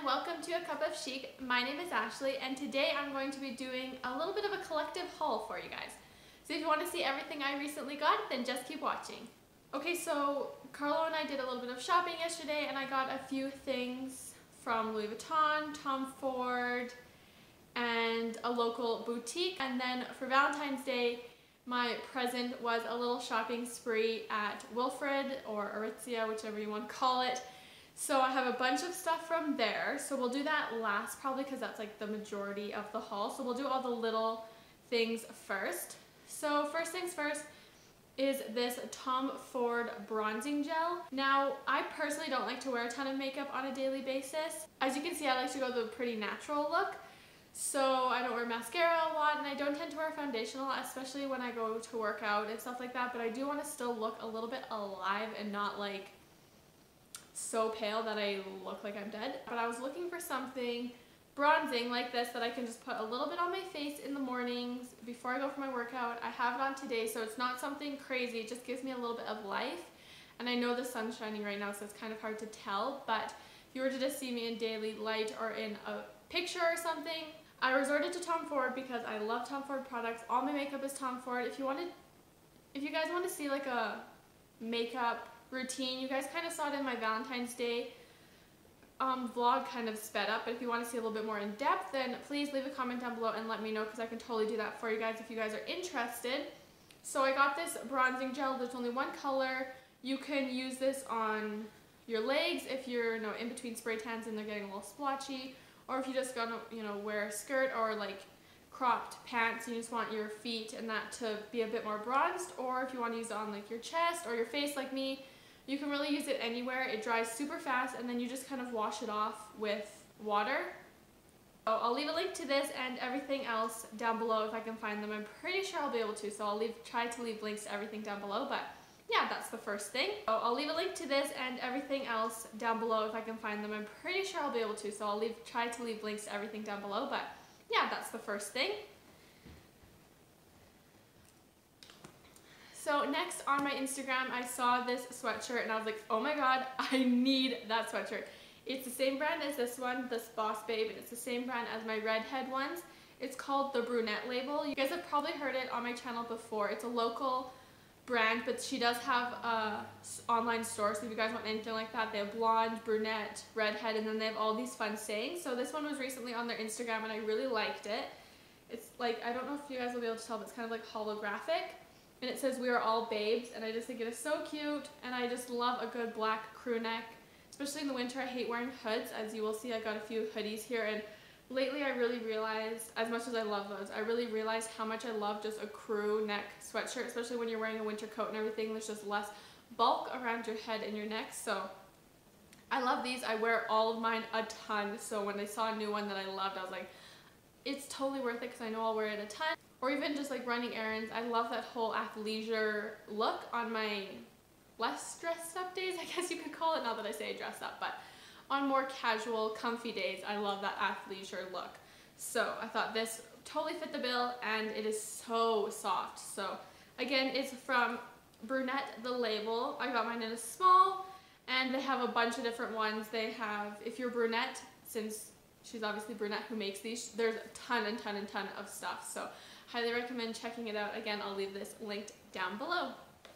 welcome to A Cup of Chic. My name is Ashley and today I'm going to be doing a little bit of a collective haul for you guys. So if you want to see everything I recently got, then just keep watching. Okay, so Carlo and I did a little bit of shopping yesterday and I got a few things from Louis Vuitton, Tom Ford, and a local boutique. And then for Valentine's Day, my present was a little shopping spree at Wilfred or Aritzia, whichever you want to call it. So I have a bunch of stuff from there. So we'll do that last probably because that's like the majority of the haul. So we'll do all the little things first. So first things first is this Tom Ford bronzing gel. Now, I personally don't like to wear a ton of makeup on a daily basis. As you can see, I like to go the pretty natural look. So I don't wear mascara a lot and I don't tend to wear foundation a lot, especially when I go to work out and stuff like that. But I do want to still look a little bit alive and not like so pale that I look like I'm dead. But I was looking for something bronzing like this that I can just put a little bit on my face in the mornings before I go for my workout. I have it on today, so it's not something crazy. It just gives me a little bit of life. And I know the sun's shining right now, so it's kind of hard to tell. But if you were to just see me in daily light or in a picture or something, I resorted to Tom Ford because I love Tom Ford products. All my makeup is Tom Ford. If you guys want to see like a makeup routine, you guys kind of saw it in my Valentine's Day vlog, kind of sped up. But if you want to see a little bit more in depth, then please leave a comment down below and let me know because I can totally do that for you guys if you guys are interested. So I got this bronzing gel. There's only one color. You can use this on your legs if you're in between spray tans and they're getting a little splotchy, or if you just gonna wear a skirt or like cropped pants and you just want your feet and that to be a bit more bronzed, or if you want to use it on like your chest or your face like me. You can really use it anywhere. It dries super fast and then you just kind of wash it off with water. So I'll leave a link to this and everything else down below if I can find them. I'm pretty sure I'll be able to, so I'll try to leave links to everything down below. But yeah, that's the first thing. So I'll leave a link to this and everything else down below if I can find them. I'm pretty sure I'll be able to, so I'll try to leave links to everything down below. But yeah, that's the first thing. So next on my Instagram, I saw this sweatshirt and I was like, oh my god, I need that sweatshirt. It's the same brand as this one, this Boss Babe, and it's the same brand as my redhead ones. It's called the Brunette label. You guys have probably heard it on my channel before. It's a local brand, but she does have a online store, so if you guys want anything like that, they have blonde, brunette, redhead, and then they have all these fun sayings. So this one was recently on their Instagram and I really liked it. It's like, I don't know if you guys will be able to tell, but it's kind of like holographic. And it says, "We are all babes," and I just think it is so cute, and I just love a good black crew neck. Especially in the winter, I hate wearing hoods. As you will see, I got a few hoodies here, and lately I really realized, as much as I love those, I really realized how much I love just a crew neck sweatshirt, especially when you're wearing a winter coat and everything. There's just less bulk around your head and your neck, so I love these. I wear all of mine a ton, so when I saw a new one that I loved, I was like, it's totally worth it because I know I'll wear it a ton. Or even just like running errands. I love that whole athleisure look on my less dressed up days, I guess you could call it. Not that I say I dress up, but on more casual, comfy days, I love that athleisure look. So I thought this totally fit the bill and it is so soft. So again, it's from Brunette, the label. I got mine in a small and they have a bunch of different ones. They have, if you're brunette, since she's obviously brunette who makes these, there's a ton of stuff. So highly recommend checking it out. Again, I'll leave this linked down below.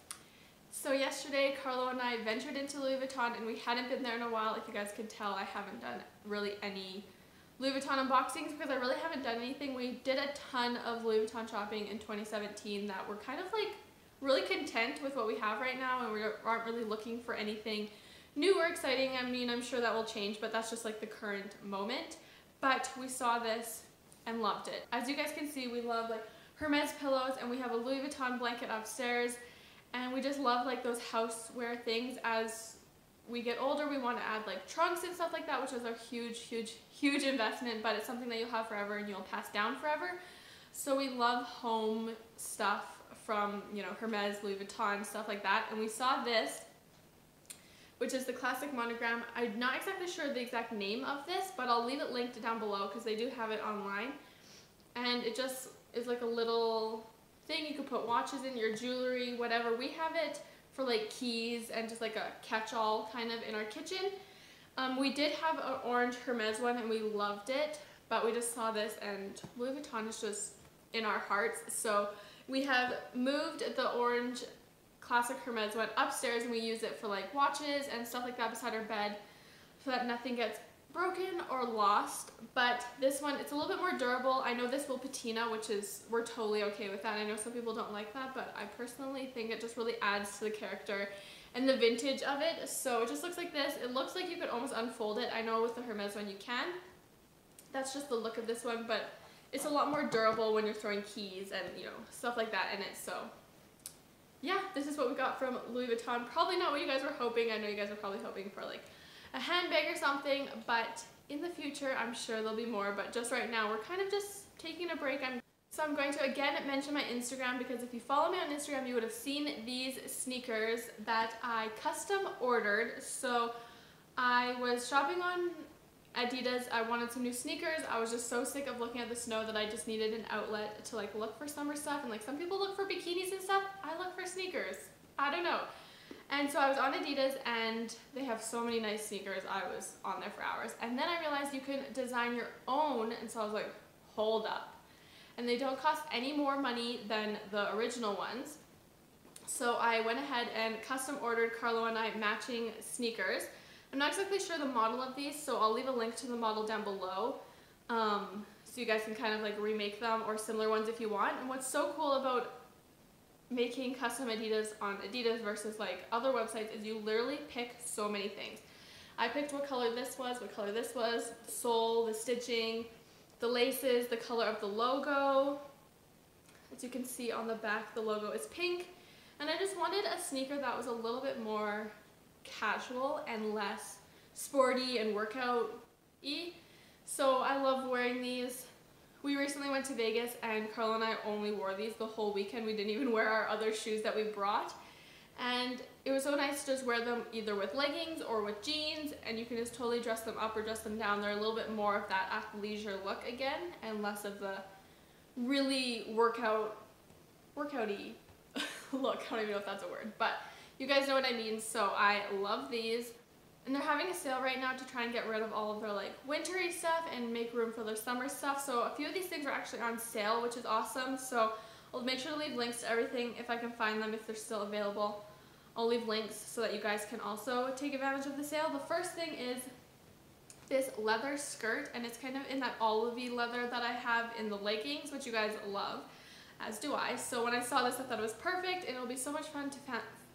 So yesterday, Carlo and I ventured into Louis Vuitton and we hadn't been there in a while. If you guys could tell, I haven't done really any Louis Vuitton unboxings because I really haven't done anything. We did a ton of Louis Vuitton shopping in 2017 that we're kind of like really content with what we have right now and we aren't really looking for anything new or exciting. I mean, I'm sure that will change, but that's just like the current moment. But we saw this and loved it. As you guys can see, we love like Hermes pillows and we have a Louis Vuitton blanket upstairs, and we just love like those houseware things. As we get older, we want to add like trunks and stuff like that, which is a huge investment, but it's something that you'll have forever and you'll pass down forever. So we love home stuff from, Hermes, Louis Vuitton, stuff like that. And we saw this, which is the classic monogram. I'm not exactly sure the exact name of this, but I'll leave it linked down below because they do have it online. And it just is like a little thing you could put watches in, your jewelry, whatever. We have it for like keys and just like a catch-all kind of in our kitchen. We did have an orange Hermes one and we loved it, but we just saw this and Louis Vuitton is just in our hearts. So we have moved the orange classic Hermes one upstairs and we use it for like watches and stuff like that beside our bed so that nothing gets broken or lost. But this one, it's a little bit more durable. I know this will patina, which is, we're totally okay with that. I know some people don't like that, but I personally think it just really adds to the character and the vintage of it. So it just looks like this. It looks like you could almost unfold it. I know with the Hermes one you can. That's just the look of this one, but it's a lot more durable when you're throwing keys and, you know, stuff like that in it. So yeah, this is what we got from Louis Vuitton. Probably not what you guys were hoping. I know you guys are probably hoping for like a handbag or something, but in the future I'm sure there'll be more. But just right now we're kind of just taking a break. So I'm going to again mention my Instagram, because if you follow me on Instagram you would have seen these sneakers that I custom ordered. So I was shopping on Adidas. I wanted some new sneakers. I was just so sick of looking at the snow that I just needed an outlet to like look for summer stuff. And like some people look for bikinis and stuff, I look for sneakers. I don't know. And so I was on Adidas and they have so many nice sneakers. I was on there for hours. And then I realized you can design your own, and so I was like, hold up. And they don't cost any more money than the original ones. So I went ahead and custom ordered Carlo and I matching sneakers. I'm not exactly sure the model of these, so I'll leave a link to the model down below, so you guys can kind of like remake them or similar ones if you want. And what's so cool about making custom Adidas on Adidas versus like other websites is you literally pick so many things. I picked what color this was, the sole, the stitching, the laces, the color of the logo. As you can see on the back, the logo is pink. And I just wanted a sneaker that was a little bit more casual and less sporty and workout-y. So I love wearing these. We recently went to Vegas and Carlo and I only wore these the whole weekend. We didn't even wear our other shoes that we brought. And it was so nice to just wear them either with leggings or with jeans, and you can just totally dress them up or dress them down. They're a little bit more of that athleisure look again and less of the really workouty look. I don't even know if that's a word, but you guys know what I mean. So I love these. And they're having a sale right now to try and get rid of all of their like wintry stuff and make room for their summer stuff. So a few of these things are actually on sale, which is awesome. So I'll make sure to leave links to everything if I can find them, if they're still available. I'll leave links so that you guys can also take advantage of the sale. The first thing is this leather skirt, and it's kind of in that olivey leather that I have in the leggings, which you guys love, as do I. So when I saw this, I thought it was perfect, and it'll be so much fun to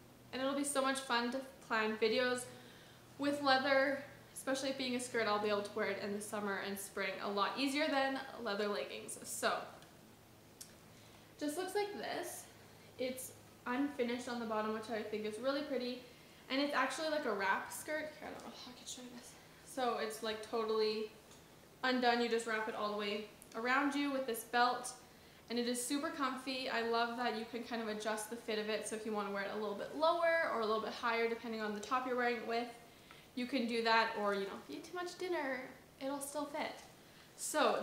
plan videos with leather, especially it being a skirt. I'll be able to wear it in the summer and spring a lot easier than leather leggings. So just looks like this. It's unfinished on the bottom, which I think is really pretty, and it's actually like a wrap skirt. Here, I don't know if I can show you this. So it's like totally undone. You just wrap it all the way around you with this belt, and it is super comfy. I love that you can kind of adjust the fit of it, so if you want to wear it a little bit lower or a little bit higher depending on the top you're wearing it with, you can do that. Or, you know, if you eat too much dinner, it'll still fit. So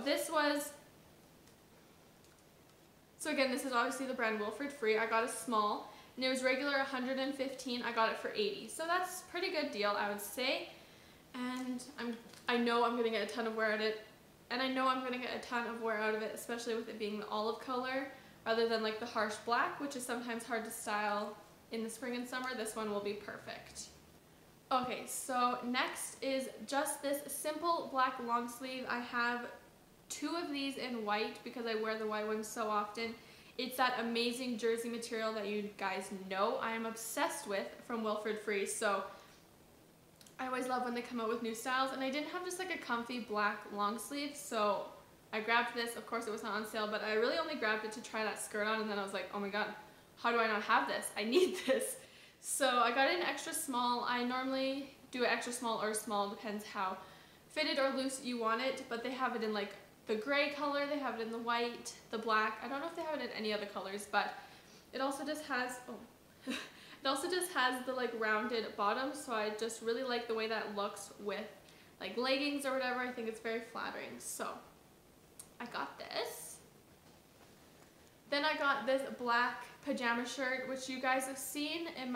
again, this is obviously the brand Wilfred Free. I got a small, and it was regular $115. I got it for $80. So that's a pretty good deal, I would say. And I know I'm gonna get a ton of wear out of it, and I know I'm gonna get a ton of wear out of it, especially with it being the olive color rather than like the harsh black, which is sometimes hard to style in the spring and summer. This one will be perfect. Okay, so next is just this simple black long sleeve. I have two of these in white because I wear the white ones so often. It's that amazing jersey material that you guys know I am obsessed with from Wilfred Free. So I always love when they come out with new styles, and I didn't have just like a comfy black long sleeve, so I grabbed this. Of course it was not on sale, but I really only grabbed it to try that skirt on, and then I was like, oh my god, how do I not have this? I need this. So I got it in extra small. I normally do it extra small or small, depends how fitted or loose you want it, but they have it in like the gray color, they have it in the white, the black. I don't know if they have it in any other colors, but it also just has, it also just has the like rounded bottom, so I just really like the way that looks with like leggings or whatever. I think it's very flattering. So I got this. Then I got this black pajama shirt, which you guys have seen in my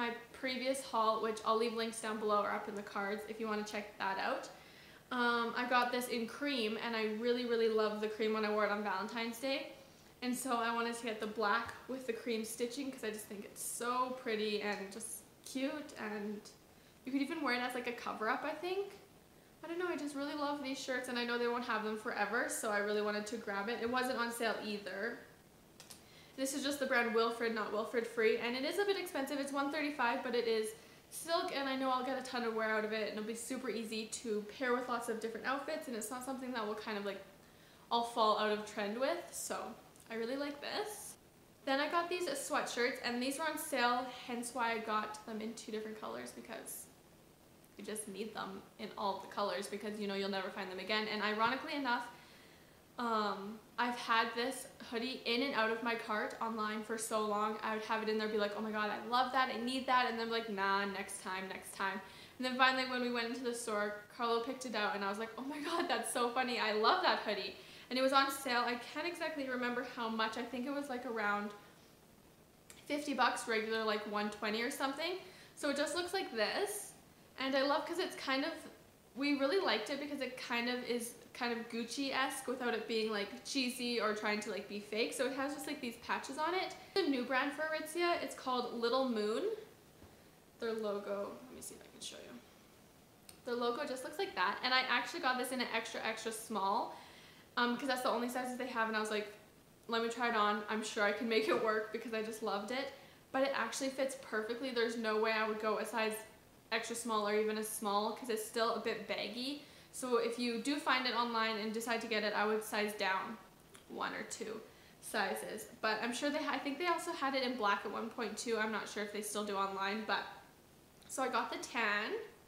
previous haul, which I'll leave links down below or up in the cards if you want to check that out. I got this in cream, and I really love the cream when I wore it on Valentine's Day. And so I wanted to get the black with the cream stitching because I just think it's so pretty and just cute, and you could even wear it as like a cover up, I think. I don't know, I just really love these shirts, and I know they won't have them forever, so I really wanted to grab it. It wasn't on sale either. This is just the brand Wilfred, not Wilfred Free, and it is a bit expensive. It's $135, but it is silk, and I know I'll get a ton of wear out of it, and it'll be super easy to pair with lots of different outfits, and it's not something that will kind of like all fall out of trend with, so I really like this. Then I got these sweatshirts, and these were on sale, hence why I got them in 2 different colors, because you just need them in all the colors because you know you'll never find them again. And ironically enough, I've had this hoodie in and out of my cart online for so long. I would have it in there, be like, oh my god, I love that, I need that, and then like, nah, next time. And then finally when we went into the store, Carlo picked it out, and I was like, oh my god, that's so funny, I love that hoodie. And it was on sale. I can't exactly remember how much. I think it was like around 50 bucks, regular like 120 or something. So it just looks like this, and I love because it's kind of, we really liked it because it kind of is kind of Gucci-esque without it being like cheesy or trying to like be fake. So it has just like these patches on it. It's a new brand for Aritzia. It's called Little Moon. Their logo, let me see if I can show you. Their logo just looks like that, and I actually got this in an extra small because that's the only sizes they have, and I was like, let me try it on. I'm sure I can make it work because I just loved it, but it actually fits perfectly. There's no way I would go a size extra small or even a small because it's still a bit baggy. So if you do find it online and decide to get it, I would size down 1 or 2 sizes. But I'm sure I think they also had it in black at one point too. I'm not sure if they still do online, but so I got the tan.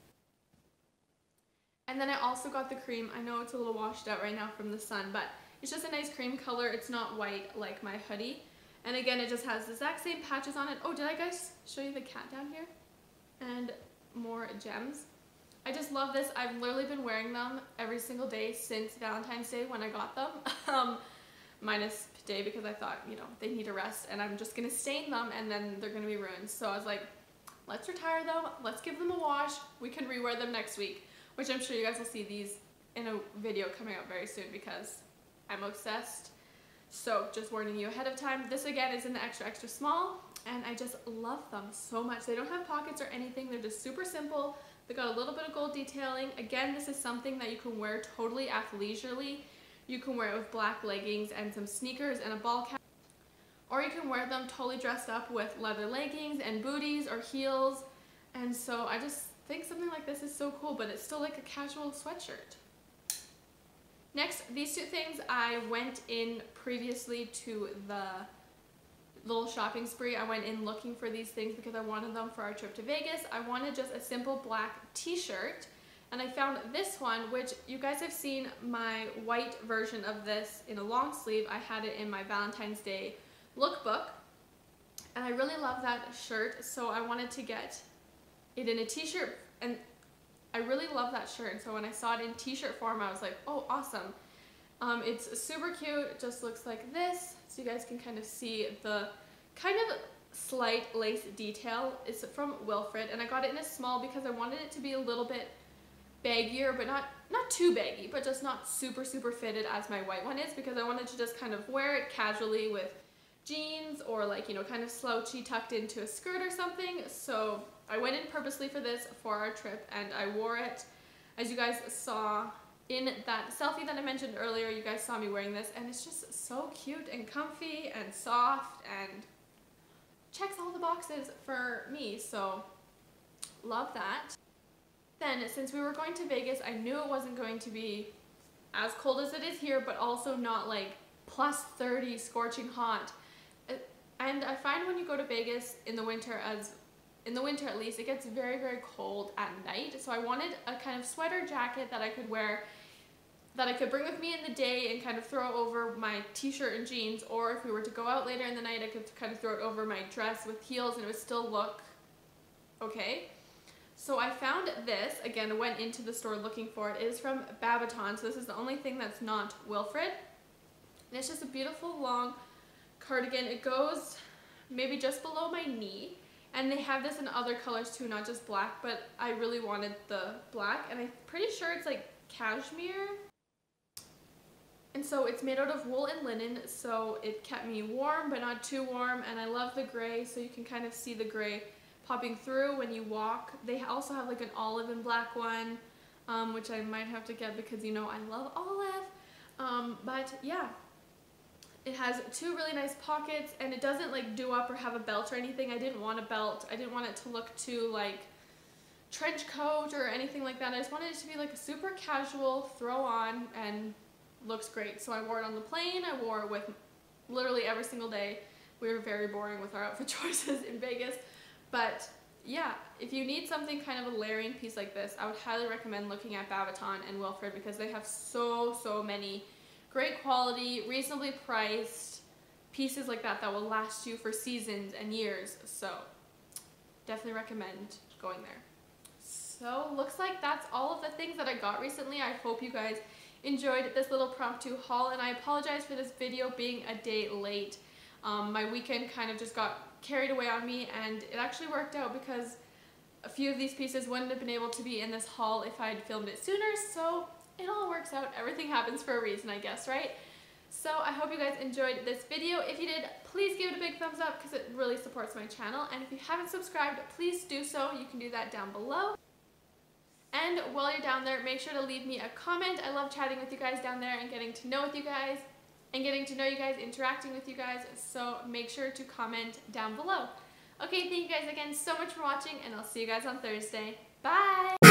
And then I also got the cream. I know it's a little washed out right now from the sun, but it's just a nice cream color. It's not white like my hoodie. And again, it just has the exact same patches on it. Oh, did I guys show you the cat down here? And more gems. I just love this. I've literally been wearing them every single day since Valentine's Day when I got them. Minus today because I thought, you know, they need a rest and I'm just going to stain them and then they're going to be ruined. So I was like, let's retire them. Let's give them a wash. We can rewear them next week, which I'm sure you guys will see these in a video coming out very soon because I'm obsessed. So just warning you ahead of time. This again is in the extra small, and I just love them so much. They don't have pockets or anything. They're just super simple. They got a little bit of gold detailing. Again, this is something that you can wear totally athleisurely. You can wear it with black leggings and some sneakers and a ball cap. Or you can wear them totally dressed up with leather leggings and booties or heels. And so I just think something like this is so cool, but it's still like a casual sweatshirt. Next, these 2 things I went in previously to the little shopping spree. I went in looking for these things because I wanted them for our trip to Vegas. I wanted just a simple black t-shirt, and I found this one, which you guys have seen my white version of this in a long sleeve. I had it in my Valentine's Day lookbook, and I really love that shirt, so I wanted to get it in a t-shirt, and I really love that shirt, and so when I saw it in t-shirt form, I was like, oh, awesome. It's super cute. It just looks like this, so you guys can kind of see the kind of slight lace detail. It's from Wilfred, and I got it in a small because I wanted it to be a little bit baggier, but not too baggy, but just not super fitted as my white one is, because I wanted to just kind of wear it casually with jeans or like, you know, kind of slouchy tucked into a skirt or something. So I went in purposely for this for our trip, and I wore it, as you guys saw in that selfie that I mentioned earlier. You guys saw me wearing this, and it's just so cute and comfy and soft and checks all the boxes for me, so love that. Then, since we were going to Vegas, I knew it wasn't going to be as cold as it is here, but also not like plus 30 scorching hot. And I find when you go to Vegas in the winter, at least, it gets very cold at night. So I wanted a kind of sweater jacket that I could wear, that I could bring with me in the day and kind of throw over my t-shirt and jeans, or if we were to go out later in the night, I could kind of throw it over my dress with heels and it would still look okay. So I found this. Again, I went into the store looking for it. It is from Babaton, so this is the only thing that's not Wilfred. And it's just a beautiful long cardigan. It goes maybe just below my knee, And they have this in other colors too, not just black, but I really wanted the black, and I'm pretty sure it's like cashmere. And so it's made out of wool and linen, so it kept me warm but not too warm, and I love the gray, so you can kind of see the gray popping through when you walk. They also have like an olive and black one, which I might have to get because you know I love olive. But yeah, it has two really nice pockets, and it doesn't like do up or have a belt or anything. I didn't want a belt. I didn't want it to look too like trench coat or anything like that. I just wanted it to be like a super casual throw on and looks great. So I wore it on the plane. I wore it with literally every single day. We were very boring with our outfit choices in Vegas. But yeah, if you need something kind of a layering piece like this, I would highly recommend looking at Babaton and Wilfred because they have so many great quality, reasonably priced pieces like that that will last you for seasons and years. So definitely recommend going there. So looks like that's all of the things that I got recently. I hope you guys enjoyed this little impromptu haul, and I apologize for this video being a day late. My weekend kind of just got carried away on me, and it actually worked out because a few of these pieces wouldn't have been able to be in this haul if I had filmed it sooner, so it all works out. Everything happens for a reason, I guess, right? So I hope you guys enjoyed this video. If you did, please give it a big thumbs up because it really supports my channel, and if you haven't subscribed, please do so. You can do that down below. And while you're down there, make sure to leave me a comment. I love chatting with you guys down there and getting to know with you guys and getting to know you guys, interacting with you guys. So make sure to comment down below. Okay, thank you guys again so much for watching, and I'll see you guys on Thursday. Bye!